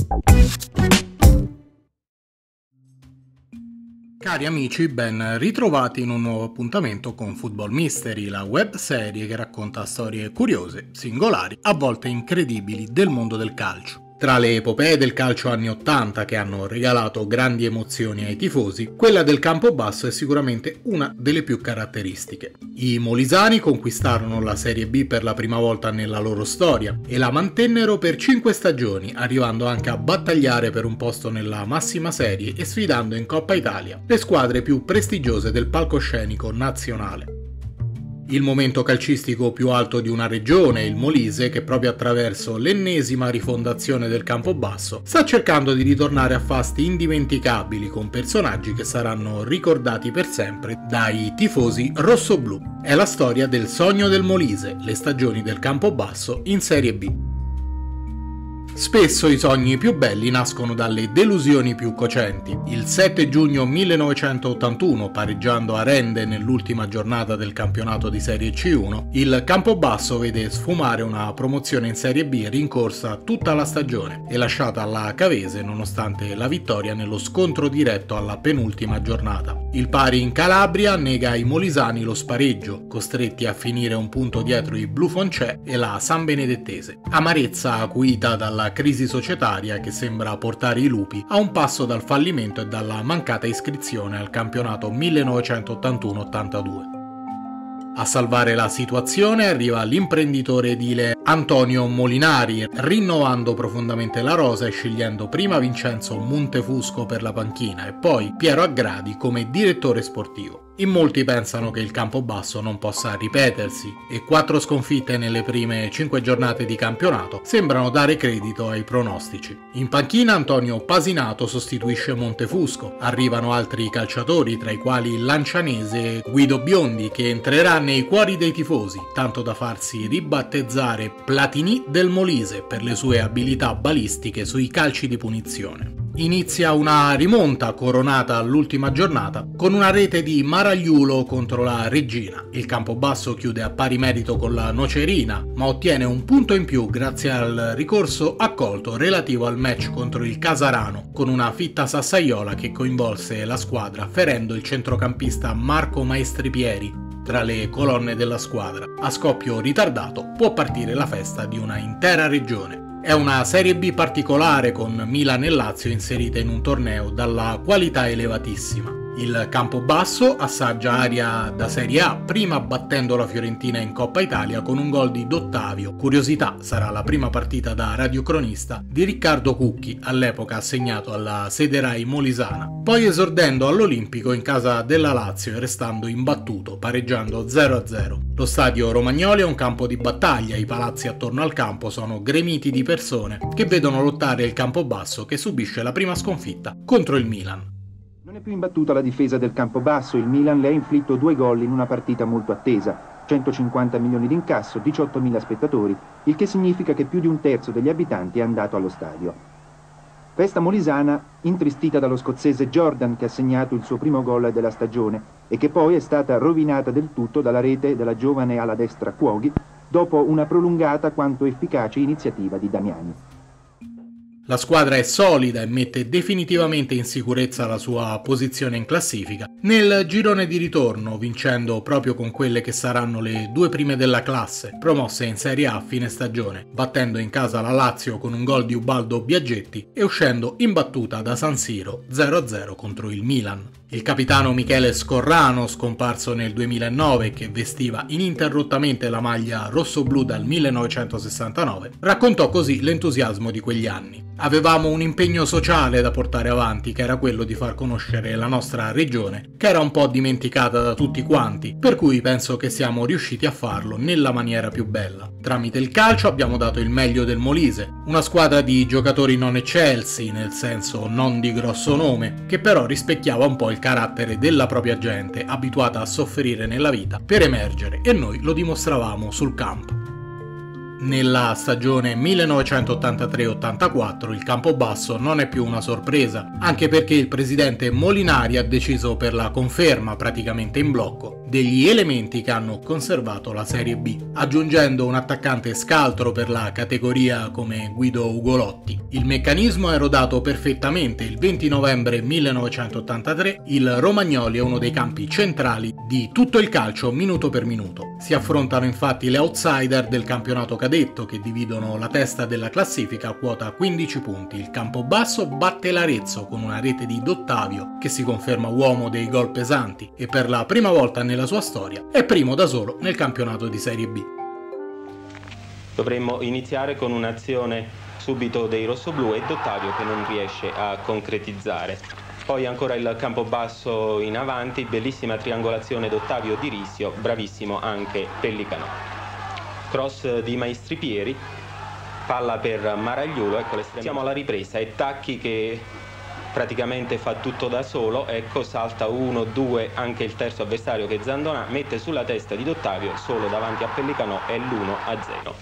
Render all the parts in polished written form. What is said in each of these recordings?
Cari amici, ben ritrovati in un nuovo appuntamento con Football Mystery, la web serie che racconta storie curiose, singolari, a volte incredibili del mondo del calcio. Tra le epopee del calcio anni 80 che hanno regalato grandi emozioni ai tifosi, quella del Campobasso è sicuramente una delle più caratteristiche. I molisani conquistarono la Serie B per la prima volta nella loro storia e la mantennero per 5 stagioni, arrivando anche a battagliare per un posto nella massima serie e sfidando in Coppa Italia le squadre più prestigiose del palcoscenico nazionale. Il momento calcistico più alto di una regione, il Molise, che proprio attraverso l'ennesima rifondazione del Campobasso sta cercando di ritornare a fasti indimenticabili con personaggi che saranno ricordati per sempre dai tifosi rossoblù. È la storia del sogno del Molise, le stagioni del Campobasso in Serie B. Spesso i sogni più belli nascono dalle delusioni più cocenti. Il 7 giugno 1981, pareggiando a Rende nell'ultima giornata del campionato di Serie C1, il Campobasso vede sfumare una promozione in Serie B rincorsa tutta la stagione e lasciata alla Cavese nonostante la vittoria nello scontro diretto alla penultima giornata. Il pari in Calabria nega ai molisani lo spareggio, costretti a finire un punto dietro i Blu Foncé e la San Benedettese. Amarezza acuita dalla crisi societaria che sembra portare i lupi a un passo dal fallimento e dalla mancata iscrizione al campionato 1981-82. A salvare la situazione arriva l'imprenditore edile Antonio Molinari, rinnovando profondamente la rosa e scegliendo prima Vincenzo Montefusco per la panchina e poi Piero Aggradi come direttore sportivo. In molti pensano che il Campobasso non possa ripetersi e 4 sconfitte nelle prime 5 giornate di campionato sembrano dare credito ai pronostici. In panchina Antonio Pasinato sostituisce Montefusco, arrivano altri calciatori tra i quali il lancianese Guido Biondi che entrerà nei cuori dei tifosi, tanto da farsi ribattezzare Platini del Molise per le sue abilità balistiche sui calci di punizione. Inizia una rimonta coronata all'ultima giornata con una rete di Maragliulo contro la Reggina. Il Campobasso chiude a pari merito con la Nocerina, ma ottiene un punto in più grazie al ricorso accolto relativo al match contro il Casarano, con una fitta sassaiola che coinvolse la squadra ferendo il centrocampista Marco Maestripieri tra le colonne della squadra. A scoppio ritardato può partire la festa di una intera regione. È una Serie B particolare con Milan e Lazio inserite in un torneo dalla qualità elevatissima. Il Campobasso assaggia aria da Serie A, prima battendo la Fiorentina in Coppa Italia con un gol di Dottavio. Curiosità, sarà la prima partita da radiocronista di Riccardo Cucchi, all'epoca assegnato alla sede Rai molisana, poi esordendo all'Olimpico in casa della Lazio e restando imbattuto, pareggiando 0-0. Lo stadio Romagnoli è un campo di battaglia, i palazzi attorno al campo sono gremiti di persone che vedono lottare il Campobasso che subisce la prima sconfitta contro il Milan. Non è più imbattuta la difesa del Campobasso, il Milan le ha inflitto 2 gol in una partita molto attesa, 150 milioni di incasso, 18.000 spettatori, il che significa che più di un terzo degli abitanti è andato allo stadio. Festa molisana intristita dallo scozzese Jordan che ha segnato il suo primo gol della stagione e che poi è stata rovinata del tutto dalla rete della giovane ala destra Cuoghi dopo una prolungata quanto efficace iniziativa di Damiani. La squadra è solida e mette definitivamente in sicurezza la sua posizione in classifica nel girone di ritorno, vincendo proprio con quelle che saranno le 2 prime della classe, promosse in Serie A a fine stagione, battendo in casa la Lazio con un gol di Ubaldo Biaggetti e uscendo in battuta da San Siro 0-0 contro il Milan. Il capitano Michele Scorrano, scomparso nel 2009 che vestiva ininterrottamente la maglia rossoblù dal 1969, raccontò così l'entusiasmo di quegli anni. Avevamo un impegno sociale da portare avanti che era quello di far conoscere la nostra regione, che era un po' dimenticata da tutti quanti, per cui penso che siamo riusciti a farlo nella maniera più bella. Tramite il calcio abbiamo dato il meglio del Molise, una squadra di giocatori non eccelsi, nel senso non di grosso nome, che però rispecchiava un po' il carattere della propria gente, abituata a soffrire nella vita per emergere, e noi lo dimostravamo sul campo. Nella stagione 1983-84 il Campobasso non è più una sorpresa, anche perché il presidente Molinari ha deciso per la conferma praticamente in blocco degli elementi che hanno conservato la Serie B, aggiungendo un attaccante scaltro per la categoria come Guido Ugolotti. Il meccanismo è rodato perfettamente. Il 20 novembre 1983 il Romagnoli è uno dei campi centrali di tutto il calcio minuto per minuto. Si affrontano infatti le outsider del campionato cadetto che dividono la testa della classifica a quota 15 punti. Il Campobasso batte l'Arezzo con una rete di Dottavio che si conferma uomo dei gol pesanti e per la prima volta nella sua storia è primo da solo nel campionato di Serie B. Dovremmo iniziare con un'azione subito dei rossoblù e Dottavio che non riesce a concretizzare. Poi ancora il Campobasso in avanti, bellissima triangolazione d'Ottavio Di Risio, bravissimo anche Pellicanò. Cross di Maestripieri, palla per Maragliulo, ecco l'estremo. Siamo alla ripresa e Tacchi che praticamente fa tutto da solo, ecco salta 1, 2, anche il terzo avversario che è Zandonà, mette sulla testa di Dottavio solo davanti a Pellicanò e l'1-0.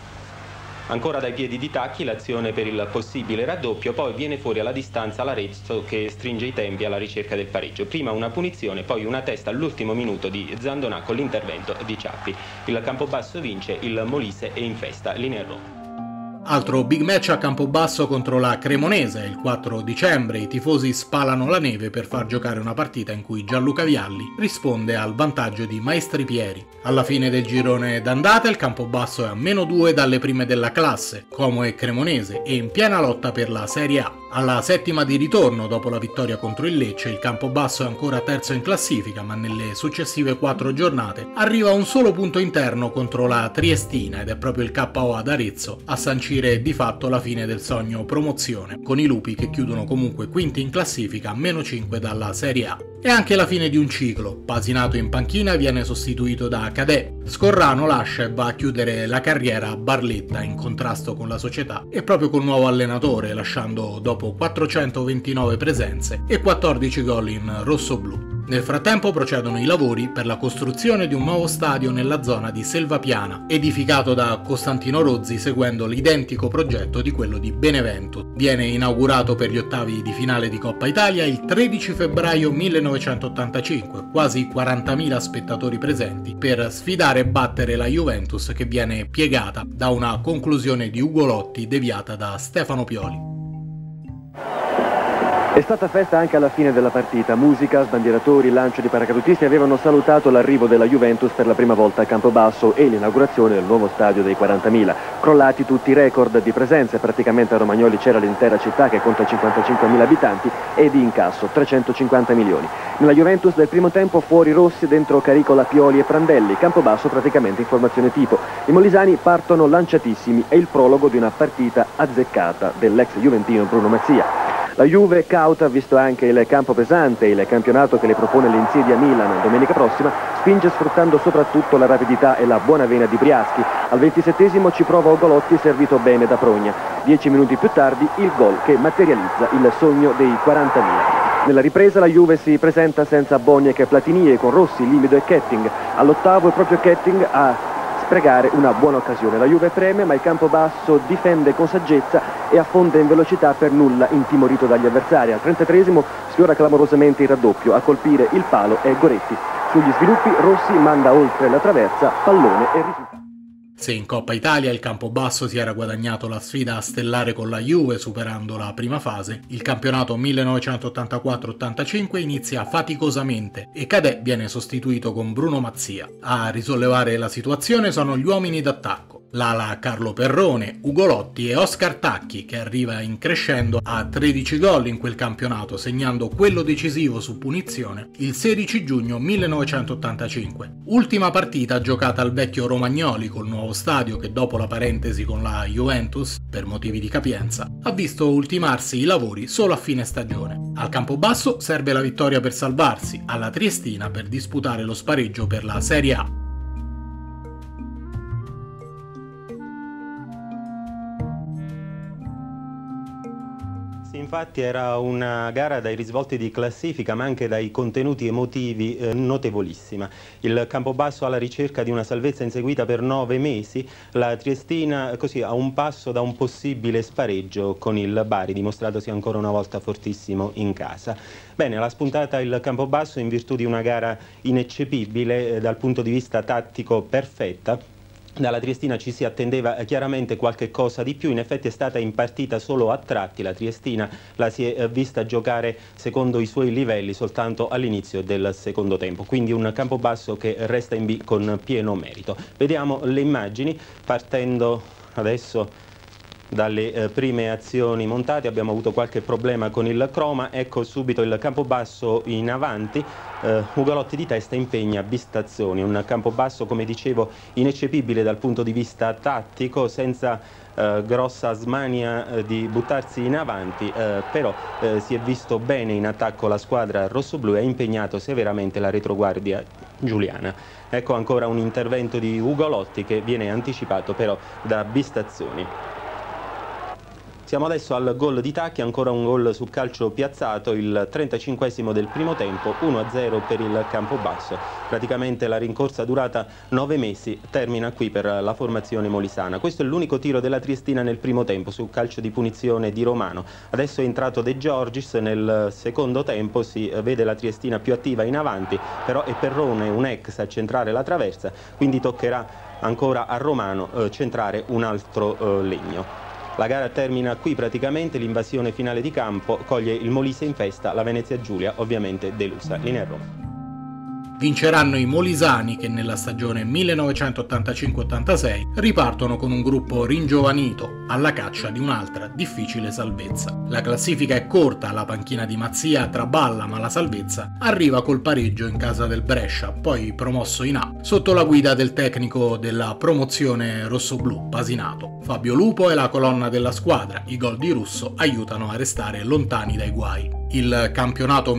Ancora dai piedi di Tacchi l'azione per il possibile raddoppio, poi viene fuori alla distanza l'Arezzo che stringe i tempi alla ricerca del pareggio. Prima una punizione, poi una testa all'ultimo minuto di Zandonà con l'intervento di Ciappi. Il Campobasso vince, il Molise è in festa, linea a Roma. Altro big match a Campobasso contro la Cremonese. Il 4 dicembre i tifosi spalano la neve per far giocare una partita in cui Gianluca Vialli risponde al vantaggio di Maestripieri. Alla fine del girone d'andata il Campobasso è a -2 dalle prime della classe, Como e Cremonese, e in piena lotta per la Serie A. Alla settima di ritorno, dopo la vittoria contro il Lecce, il Campobasso è ancora terzo in classifica, ma nelle successive 4 giornate arriva a un solo punto interno contro la Triestina ed è proprio il KO ad Arezzo a sancire di fatto la fine del sogno promozione, con i Lupi che chiudono comunque quinti in classifica a -5 dalla Serie A. E anche la fine di un ciclo. Pasinato in panchina viene sostituito da Cadè. Scorrano lascia e va a chiudere la carriera a Barletta in contrasto con la società e proprio col nuovo allenatore, lasciando dopo 429 presenze e 14 gol in rossoblù. Nel frattempo procedono i lavori per la costruzione di un nuovo stadio nella zona di Selvapiana, edificato da Costantino Rozzi seguendo l'identico progetto di quello di Benevento. Viene inaugurato per gli ottavi di finale di Coppa Italia il 13 febbraio 1985, quasi 40.000 spettatori presenti per sfidare e battere la Juventus che viene piegata da una conclusione di Ugolotti deviata da Stefano Pioli. È stata festa anche alla fine della partita. Musica, sbandieratori, lancio di paracadutisti avevano salutato l'arrivo della Juventus per la prima volta a Campobasso e l'inaugurazione del nuovo stadio dei 40.000. Crollati tutti i record di presenze, praticamente a Romagnoli c'era l'intera città che conta 55.000 abitanti e di incasso 350 milioni. Nella Juventus del primo tempo fuori Rossi, dentro Caricola, Pioli e Prandelli. Campobasso praticamente in formazione tipo. I molisani partono lanciatissimi, è il prologo di una partita azzeccata dell'ex juventino Bruno Mazzia. La Juve cauta, visto anche il campo pesante e il campionato che le propone l'Insidia Milan domenica prossima, spinge sfruttando soprattutto la rapidità e la buona vena di Briaschi. Al 27esimo ci prova Ugolotti servito bene da Progna. 10 minuti più tardi il gol che materializza il sogno dei 40.000. Nella ripresa la Juve si presenta senza Boniek e Platini e con Rossi, Limido e Ketting. All'ottavo è proprio Ketting a sprecare una buona occasione. La Juve preme ma il Campobasso difende con saggezza e affonda in velocità per nulla intimorito dagli avversari. Al 33esimo sfiora clamorosamente il raddoppio, a colpire il palo è Goretti. Sugli sviluppi Rossi manda oltre la traversa, pallone e risultato. Se in Coppa Italia il Campobasso si era guadagnato la sfida a stellare con la Juve superando la prima fase, il campionato 1984-85 inizia faticosamente e Cadè viene sostituito con Bruno Mazzia. A risollevare la situazione sono gli uomini d'attacco. L'ala Carlo Perrone, Ugolotti e Oscar Tacchi che arriva in crescendo a 13 gol in quel campionato, segnando quello decisivo su punizione il 16 giugno 1985. Ultima partita giocata al vecchio Romagnoli col nuovo stadio che dopo la parentesi con la Juventus, per motivi di capienza, ha visto ultimarsi i lavori solo a fine stagione. Al Campobasso serve la vittoria per salvarsi, alla Triestina per disputare lo spareggio per la Serie A. Sì, infatti era una gara dai risvolti di classifica ma anche dai contenuti emotivi notevolissima. Il Campobasso alla ricerca di una salvezza inseguita per 9 mesi, la Triestina così a un passo da un possibile spareggio con il Bari, dimostratosi ancora una volta fortissimo in casa. Bene, l'ha spuntata il Campobasso in virtù di una gara ineccepibile dal punto di vista tattico perfetta. Dalla Triestina ci si attendeva chiaramente qualche cosa di più, in effetti è stata impartita solo a tratti, la Triestina la si è vista giocare secondo i suoi livelli soltanto all'inizio del secondo tempo, quindi un Campobasso che resta in B con pieno merito. Vediamo le immagini partendo adesso dalle prime azioni montate. Abbiamo avuto qualche problema con il croma, ecco subito il Campobasso in avanti. Ugolotti di testa impegna Bistazzoni, un Campobasso come dicevo ineccepibile dal punto di vista tattico, senza grossa smania di buttarsi in avanti, però si è visto bene in attacco la squadra rossoblù e ha impegnato severamente la retroguardia giuliana. Ecco ancora un intervento di Ugolotti che viene anticipato però da Bistazzoni. Siamo adesso al gol di Tacchi, ancora un gol su calcio piazzato, il 35esimo del primo tempo, 1-0 per il Campobasso. Praticamente la rincorsa durata 9 mesi termina qui per la formazione molisana. Questo è l'unico tiro della Triestina nel primo tempo su calcio di punizione di Romano. Adesso è entrato De Giorgis, nel secondo tempo si vede la Triestina più attiva in avanti, però è Perrone, un ex, a centrare la traversa, quindi toccherà ancora a Romano centrare un altro legno. La gara termina qui praticamente, l'invasione finale di campo coglie il Molise in festa, la Venezia Giulia ovviamente delusa. Linea a Roma. Vinceranno i molisani che nella stagione 1985-86 ripartono con un gruppo ringiovanito alla caccia di un'altra difficile salvezza. La classifica è corta, la panchina di Mazzia traballa ma la salvezza arriva col pareggio in casa del Brescia, poi promosso in A, sotto la guida del tecnico della promozione rossoblù Pasinato. Fabio Lupo è la colonna della squadra, i gol di Russo aiutano a restare lontani dai guai. Il campionato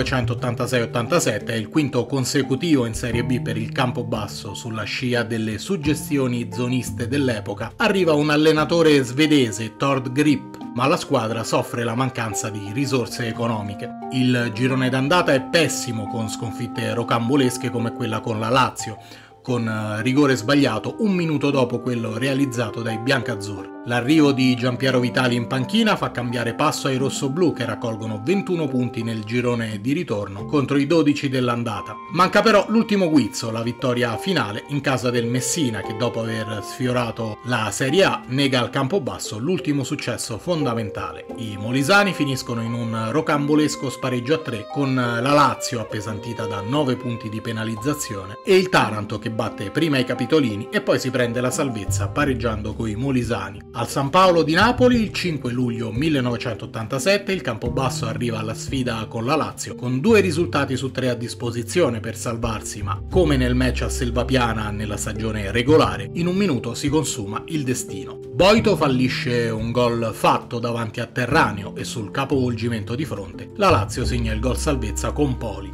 1986-87 è il quinto consecutivo in Serie B per il Campobasso. Sulla scia delle suggestioni zoniste dell'epoca arriva un allenatore svedese, Tord Grip, ma la squadra soffre la mancanza di risorse economiche. Il girone d'andata è pessimo, con sconfitte rocambolesche come quella con la Lazio, con rigore sbagliato un minuto dopo quello realizzato dai biancazzurri. L'arrivo di Giampiero Vitali in panchina fa cambiare passo ai rossoblù che raccolgono 21 punti nel girone di ritorno contro i 12 dell'andata. Manca però l'ultimo guizzo, la vittoria finale in casa del Messina che dopo aver sfiorato la Serie A nega al Campobasso l'ultimo successo fondamentale. I molisani finiscono in un rocambolesco spareggio a 3 con la Lazio appesantita da 9 punti di penalizzazione e il Taranto che batte prima i capitolini e poi si prende la salvezza pareggiando coi molisani. Al San Paolo di Napoli il 5 luglio 1987 il Campobasso arriva alla sfida con la Lazio con 2 risultati su 3 a disposizione per salvarsi, ma come nel match a Selvapiana nella stagione regolare in un minuto si consuma il destino. Boito fallisce un gol fatto davanti a Terraneo e sul capovolgimento di fronte la Lazio segna il gol salvezza con Poli.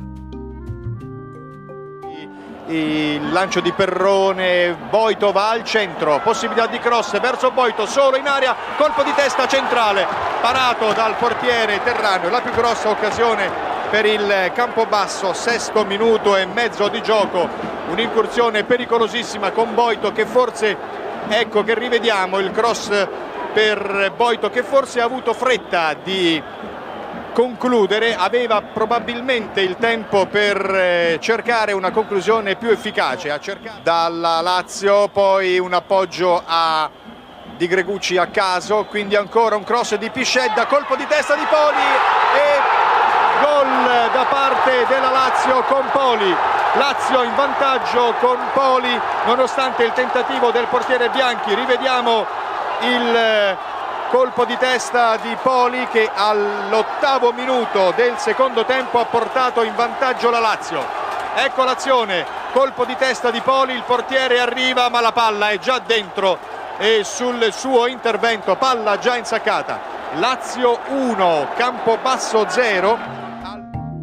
Il lancio di Perrone, Boito va al centro, possibilità di cross verso Boito, solo in area, colpo di testa centrale, parato dal portiere Terraneo, la più grossa occasione per il Campobasso, 6° minuto e mezzo di gioco, un'incursione pericolosissima con Boito che forse, ecco che rivediamo il cross per Boito che forse ha avuto fretta di concludere, aveva probabilmente il tempo per cercare una conclusione più efficace. Dalla Lazio poi un appoggio di Gregucci a caso, quindi ancora un cross di Piscedda, colpo di testa di Poli e gol da parte della Lazio con Poli. Lazio in vantaggio con Poli nonostante il tentativo del portiere Bianchi. Rivediamo il colpo di testa di Poli che all'8° minuto del secondo tempo ha portato in vantaggio la Lazio. Ecco l'azione, colpo di testa di Poli, il portiere arriva ma la palla è già dentro e sul suo intervento palla già insaccata. Lazio 1, Campobasso 0.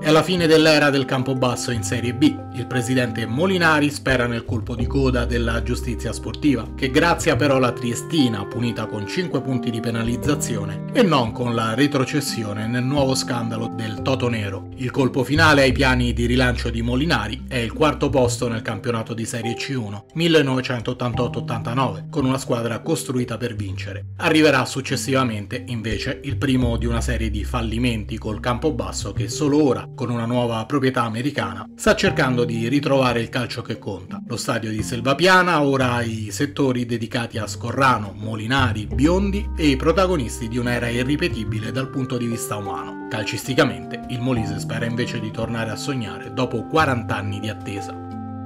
È la fine dell'era del Campobasso in Serie B. Il presidente Molinari spera nel colpo di coda della giustizia sportiva, che grazia però la Triestina, punita con 5 punti di penalizzazione, e non con la retrocessione nel nuovo scandalo del Toto Nero. Il colpo finale ai piani di rilancio di Molinari è il quarto posto nel campionato di Serie C1 1988-89, con una squadra costruita per vincere. Arriverà successivamente, invece, il primo di una serie di fallimenti col Campobasso che solo ora, con una nuova proprietà americana, sta cercando di ritrovare il calcio che conta. Lo stadio di Selvapiana ora ha i settori dedicati a Scorrano, Molinari, Biondi e i protagonisti di un'era irripetibile dal punto di vista umano. Calcisticamente, il Molise spera invece di tornare a sognare dopo 40 anni di attesa.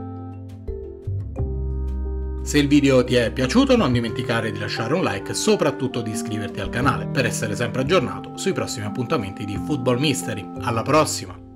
Se il video ti è piaciuto non dimenticare di lasciare un like e soprattutto di iscriverti al canale per essere sempre aggiornato sui prossimi appuntamenti di Football Mystery. Alla prossima!